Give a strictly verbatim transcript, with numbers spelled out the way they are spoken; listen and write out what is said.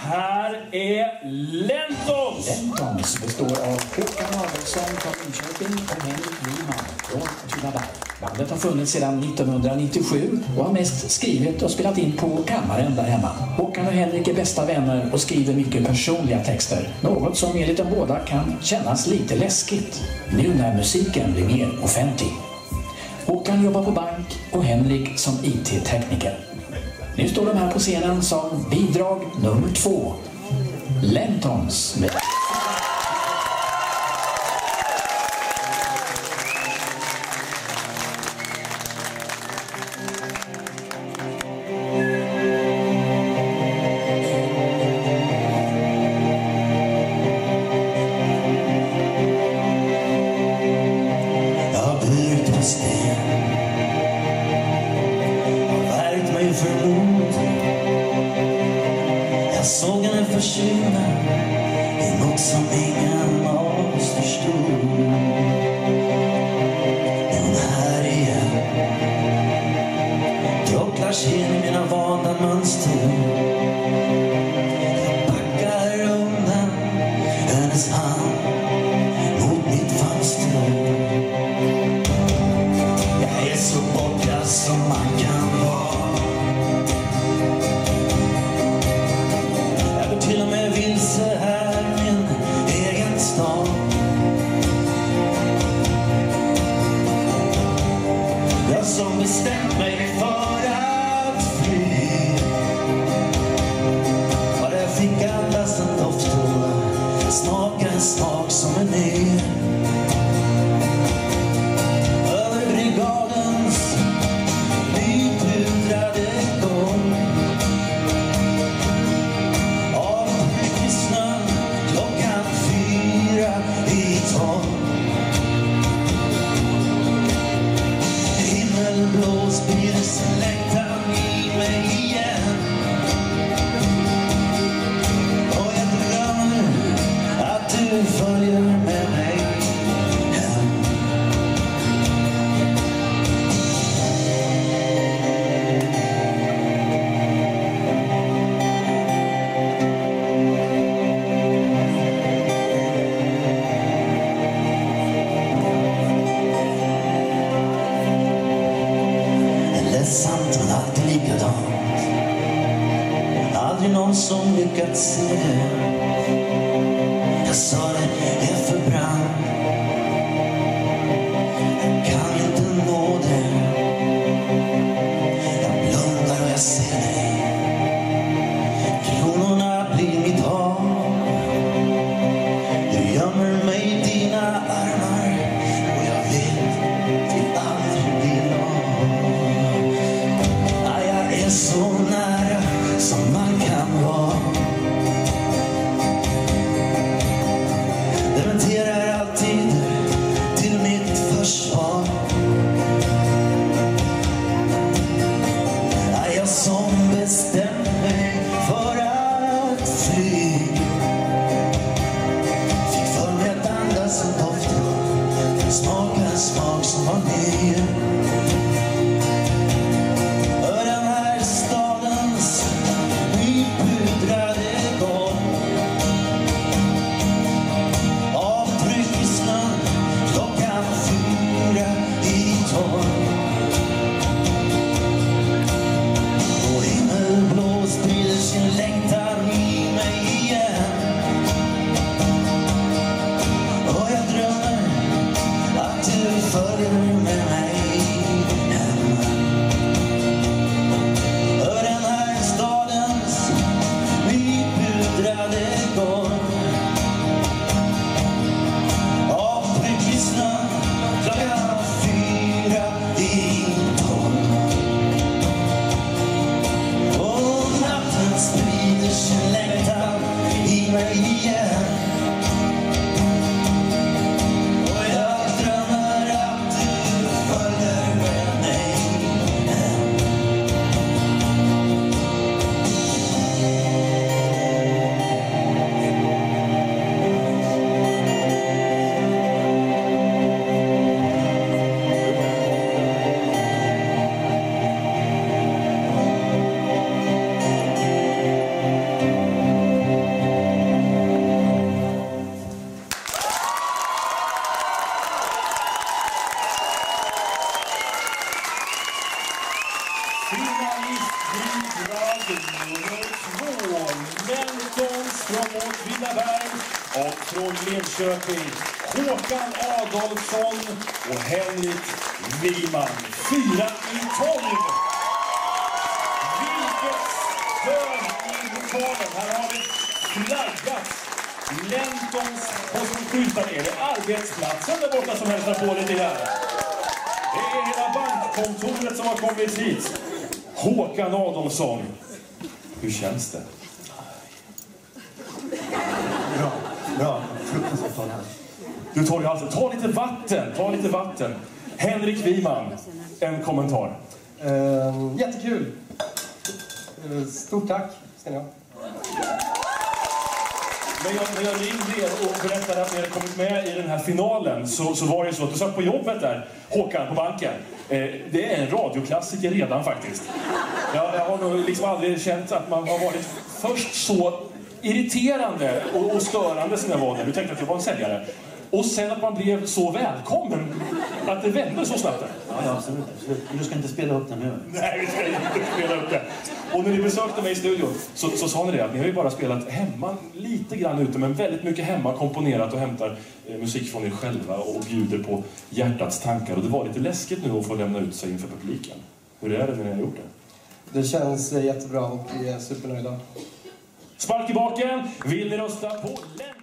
här är Lentons! Lentons består av Håkan Adelsson från Linköping och Henrik Wiman från Åtvidaberg. Bandet har funnits sedan nittonhundranittiosju och har mest skrivit och spelat in på kammaren där hemma. Håkan och Henrik är bästa vänner och skriver mycket personliga texter. Något som enligt de båda kan kännas lite läskigt nu när musiken blir mer offentlig. Håkan jobbar på bank och Henrik som I T-tekniker. Nu står de här på scenen som bidrag nummer två. Lentons med... Jag såg henne försvinna i något som ingen av oss förstod. Är hon här igen? Trocklar sig in i mina vana mönster. Jag backar undan hennes hand mot mitt fönster. Jag är så borta som man kan vara. Till och med vilse här i min egen stad. Jag som bestämt mig för att fly. Bara jag fick andas en doft och smaka en smak som är ny. Över brigadens nypudrade gång. Himmelblå sprider sin längtan i mig igen. Och jag drömmer att du följer med mig hem. Ledsamt men alltid likadant. Aldrig någon som lyckats se det. Jag sa det är för brant. Jag kan inte nå det. Jag blundar och jag ser dig. Kronorna blir mitt hav. Du gömmer mig i dina armar. Och jag vet vi aldrig blir av. Jag är så nära som man kan vara. Dementerar alltid till mitt försvar. Jag som bestämt mig för att fly. Fick för mig att andas en doft. Smaka en smak som var ny. Och himmelblå sprider sin längtan i mig igen. Och jag drömmer att du följer med mig hem. Över den här stadens nypudrade gång. Avtryck i snön, klockan fyra i tolv. Och natten sprider sin längtan i mig igen. Och jag drömmer att du följer med mig hem. från Åtvidaberg och från Linköping Håkan Adolfsson och Henrik Wiman. Fyra i tolv. Vilket stöd i lokalen. Här har vi flaggat. Lentons på som skyltar är det arbetsplatsen där borta som hälsar på lite grann. Det är hela bankkontoret som har kommit hit. Håkan Adolfsson. Hur känns det? Bra, bra. Fruktansvärt tal här. Du tar ju alltså, ta lite vatten, ta lite vatten. Henrik Wiman, en kommentar. Uh, jättekul. Uh, stort tack, säger jag. När jag, när jag ringde er och berättade att ni hade kommit med i den här finalen så, så var det så att du satt på jobbet där, Håkan, på banken. Eh, det är en radioklassiker redan faktiskt. Jag, jag har nog liksom aldrig känt att man har varit först så irriterande och, och störande som jag var där. Du tänkte att jag var en säljare. Och sen att man blev så välkommen att det vände så snabbt. Ja, ja, absolut, absolut. Men du ska inte spela upp den nu. Nej, vi ska inte spela upp det. Och när ni besökte mig i studion så, så sa ni det att ni har ju bara spelat hemma lite grann ute, men väldigt mycket hemma komponerat och hämtar eh, musik från er själva och bjuder på hjärtats tankar. Och det var lite läskigt nu att få lämna ut sig inför publiken. Hur är det när ni har gjort det? Det känns jättebra och vi är supernöjda. Spark i baken, vill ni rösta på